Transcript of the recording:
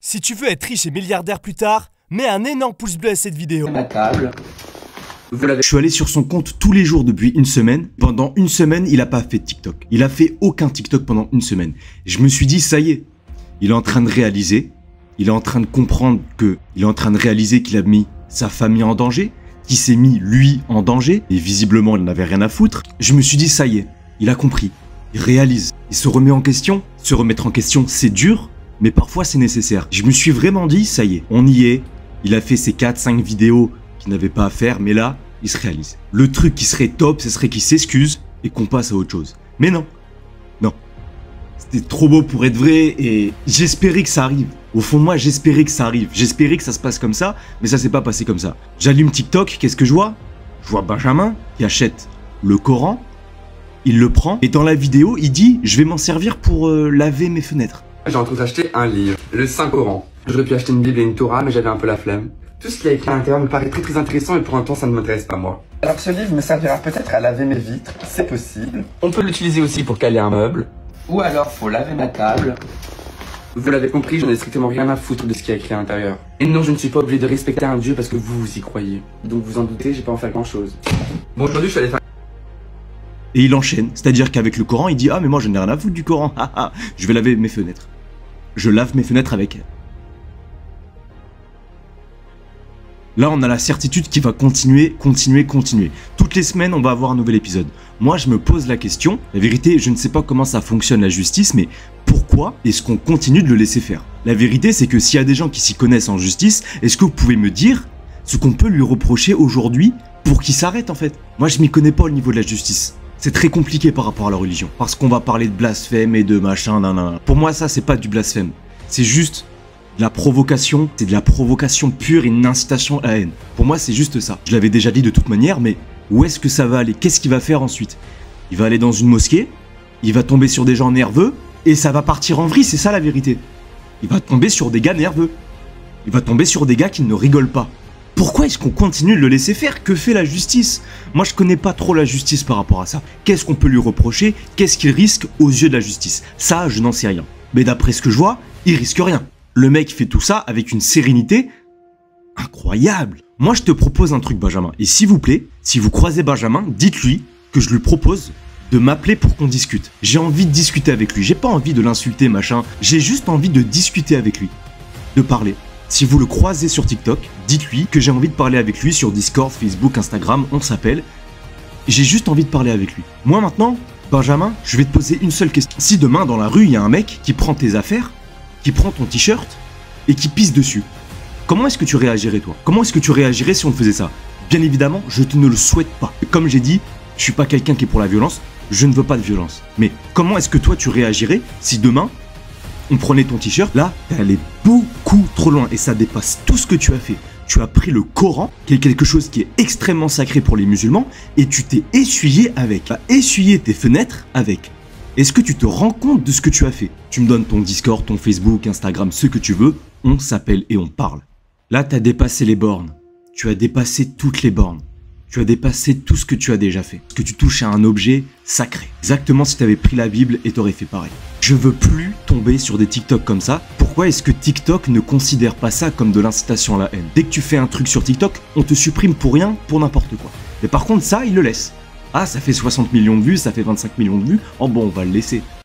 Si tu veux être riche et milliardaire plus tard, mets un énorme pouce bleu à cette vidéo. Ma table. Je suis allé sur son compte tous les jours depuis une semaine. Pendant une semaine, il a pas fait de TikTok. Il a fait aucun TikTok pendant une semaine. Je me suis dit, ça y est, il est en train de réaliser. Il est en train de comprendre il est en train de réaliser qu'il a mis sa famille en danger, qu'il s'est mis lui en danger. Et visiblement, il n'avait rien à foutre. Je me suis dit, ça y est, il a compris. Il réalise. Il se remet en question. Se remettre en question, c'est dur, mais parfois c'est nécessaire. Je me suis vraiment dit, ça y est, on y est. Il a fait ses 4-5 vidéos qu'il n'avait pas à faire, mais là, il se réalise. Le truc qui serait top, ce serait qu'il s'excuse et qu'on passe à autre chose. Mais non. Non. C'était trop beau pour être vrai et j'espérais que ça arrive. Au fond de moi, j'espérais que ça arrive. J'espérais que ça se passe comme ça, mais ça s'est pas passé comme ça. J'allume TikTok, qu'est-ce que je vois? Je vois Benjamin qui achète le Coran. Il le prend et dans la vidéo, il dit « Je vais m'en servir pour laver mes fenêtres ». J'ai en train d'acheter un livre, le Saint-Coran. J'aurais pu acheter une Bible et une Torah, mais j'avais un peu la flemme. Tout ce qu'il y a écrit à l'intérieur me paraît très intéressant et pour un temps ça ne m'intéresse pas moi. Alors ce livre me servira peut-être à laver mes vitres, c'est possible. On peut l'utiliser aussi pour caler un meuble. Ou alors faut laver ma table. Vous l'avez compris, je n'ai strictement rien à foutre de ce qu'il y a écrit à l'intérieur. Et non, je ne suis pas obligé de respecter un dieu parce que vous y croyez. Donc vous en doutez, j'ai pas en fait grand chose. Bon, aujourd'hui je suis allé faire... Et il enchaîne, c'est-à-dire qu'avec le Coran, il dit « Ah mais moi je n'ai rien à foutre du Coran, je vais laver mes fenêtres. Je lave mes fenêtres avec elle. » Là, on a la certitude qu'il va continuer. Toutes les semaines, on va avoir un nouvel épisode. Moi, je me pose la question. La vérité, je ne sais pas comment ça fonctionne la justice, mais pourquoi est-ce qu'on continue de le laisser faire? La vérité, c'est que s'il y a des gens qui s'y connaissent en justice, est-ce que vous pouvez me dire ce qu'on peut lui reprocher aujourd'hui pour qu'il s'arrête en fait? Moi, je m'y connais pas au niveau de la justice. C'est très compliqué par rapport à la religion. Parce qu'on va parler de blasphème et de machin, nanana. Pour moi, ça, c'est pas du blasphème. C'est juste de la provocation. C'est de la provocation pure et une incitation à la haine. Pour moi, c'est juste ça. Je l'avais déjà dit de toute manière, mais où est-ce que ça va aller? Qu'est-ce qu'il va faire ensuite? Il va aller dans une mosquée, il va tomber sur des gens nerveux, et ça va partir en vrille, c'est ça la vérité. Il va tomber sur des gars nerveux. Il va tomber sur des gars qui ne rigolent pas. Pourquoi est-ce qu'on continue de le laisser faire? Que fait la justice? Moi, je connais pas trop la justice par rapport à ça. Qu'est-ce qu'on peut lui reprocher? Qu'est-ce qu'il risque aux yeux de la justice? Ça, je n'en sais rien. Mais d'après ce que je vois, il risque rien. Le mec fait tout ça avec une sérénité incroyable. Moi, je te propose un truc, Benjamin. Et s'il vous plaît, si vous croisez Benjamin, dites-lui que je lui propose de m'appeler pour qu'on discute. J'ai envie de discuter avec lui. J'ai pas envie de l'insulter, machin. J'ai juste envie de discuter avec lui. De parler. Si vous le croisez sur TikTok, dites-lui que j'ai envie de parler avec lui sur Discord, Facebook, Instagram, on s'appelle. J'ai juste envie de parler avec lui. Moi maintenant, Benjamin, je vais te poser une seule question. Si demain dans la rue, il y a un mec qui prend tes affaires, qui prend ton t-shirt et qui pisse dessus, comment est-ce que tu réagirais toi? Comment est-ce que tu réagirais si on faisait ça? Bien évidemment, je ne le souhaite pas. Comme j'ai dit, je suis pas quelqu'un qui est pour la violence, je ne veux pas de violence. Mais comment est-ce que toi tu réagirais si demain, on prenait ton t-shirt, là, t'es allé beaucoup trop loin et ça dépasse tout ce que tu as fait. Tu as pris le Coran, qui est quelque chose qui est extrêmement sacré pour les musulmans, et tu t'es essuyé avec. Tu as essuyé tes fenêtres avec. Est-ce que tu te rends compte de ce que tu as fait? Tu me donnes ton Discord, ton Facebook, Instagram, ce que tu veux, on s'appelle et on parle. Là, tu as dépassé les bornes. Tu as dépassé toutes les bornes. Tu as dépassé tout ce que tu as déjà fait. Parce que tu touches à un objet sacré. Exactement si tu avais pris la Bible et t'aurais fait pareil. Je veux plus tomber sur des TikTok comme ça. Pourquoi est-ce que TikTok ne considère pas ça comme de l'incitation à la haine? Dès que tu fais un truc sur TikTok, on te supprime pour rien, pour n'importe quoi. Mais par contre, ça, ils le laissent. Ah, ça fait 60 millions de vues, ça fait 25 millions de vues. Oh bon, on va le laisser.